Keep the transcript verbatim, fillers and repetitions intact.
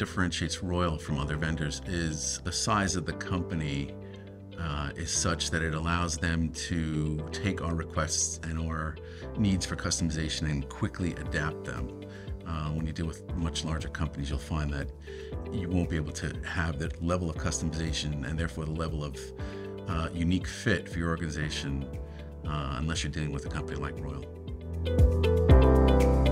differentiates Royal from other vendors is the size of the company uh, is such that it allows them to take our requests and our needs for customization and quickly adapt them. Uh, when you deal with much larger companies, you'll find that you won't be able to have that level of customization and therefore the level of uh, unique fit for your organization uh, unless you're dealing with a company like Royal.